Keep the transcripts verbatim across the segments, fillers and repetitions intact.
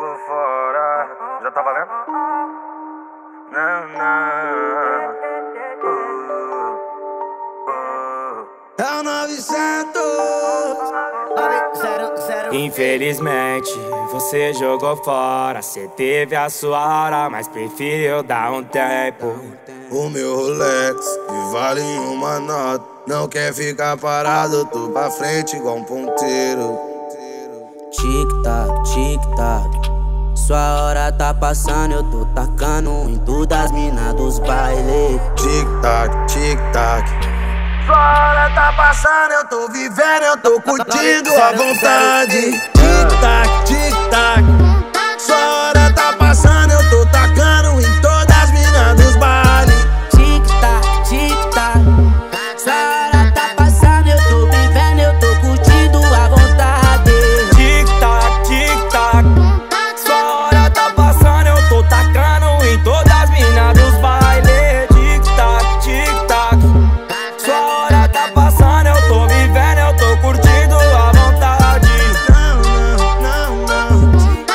jogou fora. Já tá valendo? Não, não. Uh, uh. É o novecentos. Infelizmente, você jogou fora. Cê teve a sua hora, mas preferiu dar um tempo. O meu Rolex, que vale uma nota, não quer ficar parado, tô pra frente igual um ponteiro. Tic-tac, tic-tac, sua hora tá passando, eu tô tacando em todas as minas dos bailes. Tic-tac, tic-tac, sua hora tá passando, eu tô vivendo, eu tô curtindo à vontade. Tic-tac, tic-tac, sua hora tá passando, eu tô tacando em todas as minas dos bailes. Tic-tac, tic-tac, sua hora tá passando, eu tô vivendo, eu tô curtindo à vontade. Tic-tac, tic-tac, sua hora tá passando, eu tô tacando em todas as minas dos bailes. Tic-tac, tic-tac, sua hora tá passando, eu tô vivendo, eu tô curtindo à vontade. Não, não, não, não.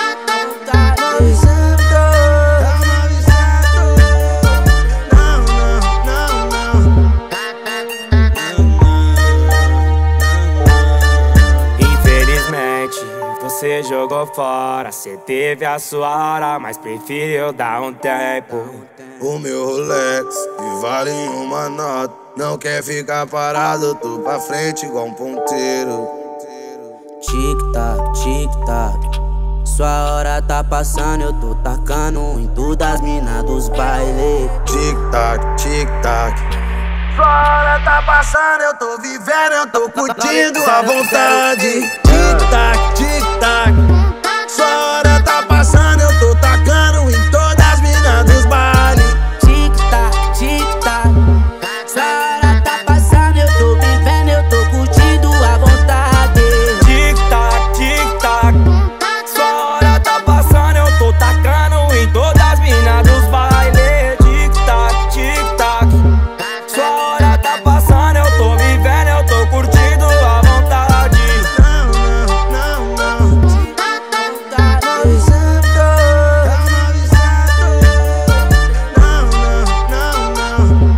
Infelizmente, você jogou fora. Cê teve a sua hora, mas preferiu dar um tempo. O meu Rolex, que vale uma nota, não quer ficar parado, tô pra frente igual um ponteiro. Tic-tac, tic-tac, sua hora tá passando, eu tô tacando em todas as minas dos bailes. Tic-tac, tic-tac, sua hora tá passando, eu tô vivendo, eu tô curtindo à vontade. Tic-tac, tic-tac, sua hora tá passando, eu tô tacando em todas as minas dos bailes. Tic-tac, tic-tac, sua hora tá passando, eu tô vivendo, eu tô curtindo à vontade. Tic-tac, tic-tac, sua hora tá passando, eu tô tacando em todas as minas dos bailes. Tic-tac, tic-tac, sua hora tá passando, eu tô vivendo, eu tô curtindo à vontade. Não, não, não, não. Não, não, não, não.